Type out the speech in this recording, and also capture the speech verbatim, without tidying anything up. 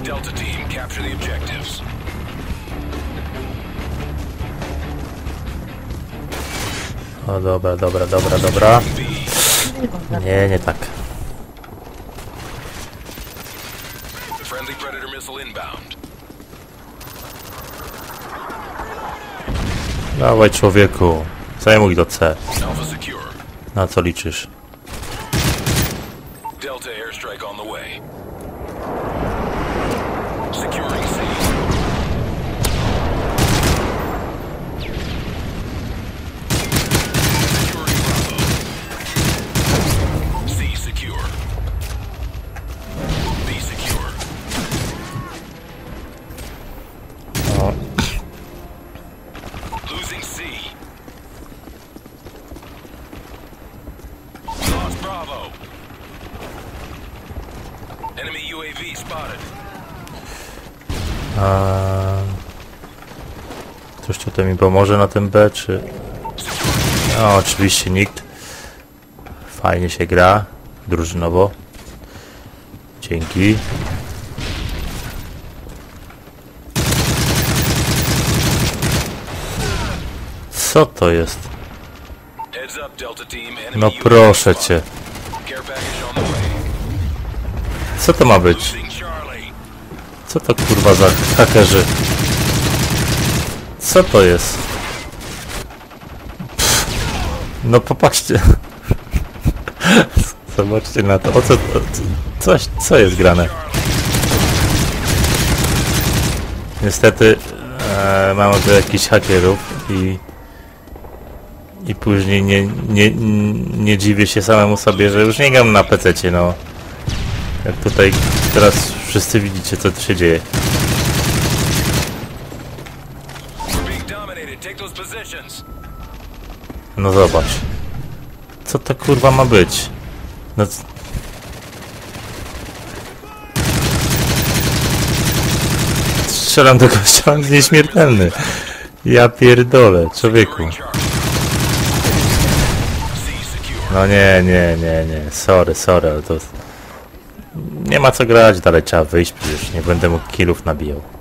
Delta team, capture the objectives. O, dobra, dobra, dobra, dobra. Nie, nie tak. Friendly Predator missile inbound. Dawaj, człowieku. Zajmuj do C. Alpha secure. Na co liczysz? Delta airstrike on the way. Securing C. Securing Bravo. C secure. B secure. O, Losing C. We lost Bravo. Enemy U A V spotted. a... Ktoś tutaj mi pomoże na tym B, czy... No, oczywiście nikt. Fajnie się gra. Drużynowo. Dzięki. Co to jest? Heads up, Delta team. Enemy No U A V proszę spotted. cię. Care package on the way. Co to ma być? Losing Charlie. Co to kurwa za hakerzy? Co to jest? Pff. No popatrzcie. Zobaczcie na to. O co, o, coś, co jest grane? Niestety e, mamy tu jakichś hakerów i i później nie, nie, nie dziwię się samemu sobie, że już nie gram na pececie, no. Jak tutaj teraz wszyscy widzicie, co tu się dzieje. We're being dominated. Take those positions. No zobacz. Co to kurwa ma być? No... c- Strzelam do gościa, on jest nieśmiertelny. Ja pierdolę, człowieku. Securing Charlie. C secure. No nie, nie, nie, nie. Sorry, sorry, ale to... Nie ma co grać, dalej trzeba wyjść przecież. Nie będę mógł killów nabijał.